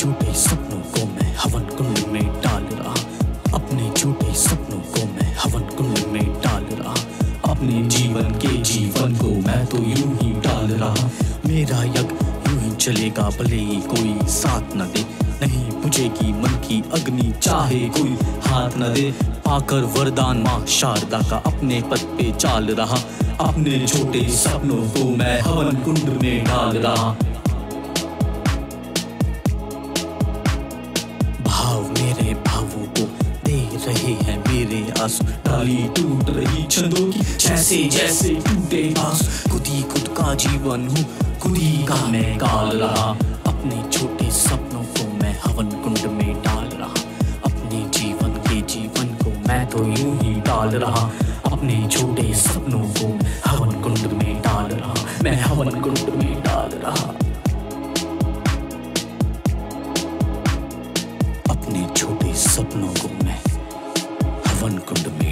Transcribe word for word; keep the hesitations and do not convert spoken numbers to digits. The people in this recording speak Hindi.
छोटे सपनों को मैं हवन कुंड में डाल रहा, अपने छोटे सपनों को मैं हवन कुंड में डाल रहा, अपने जीवन के जीवन को मैं तो यूं ही डाल रहा। मेरा यज्ञ यूं ही चलेगा भले ही कोई साथ न दे, नहीं बुझेगी मन की अग्नि चाहे कोई हाथ न दे। पाकर वरदान माँ शारदा का अपने पद पे चाल रहा, अपने छोटे सपनों को मैं हवन कुंड में डाल रहा। भाव मेरे भावों को दे रहे हैं मेरे आंसू, डाली टूट रही छंदों की जैसे जैसे टूटे आंसू। खुद ही खुद का जीवन हूँ, खुद ही का मैं गाल रहा, अपने छोटे सपनों को मैं हवन कुंड में डाल रहा, अपने जीवन के जीवन को मैं तो यूं ही डाल रहा, अपने छोटे सपनों को हवन कुंड में डाल रहा, मैं हवन कुंड में डाल रहा, अपने छोटे सपनों को मैं हवन कुंड में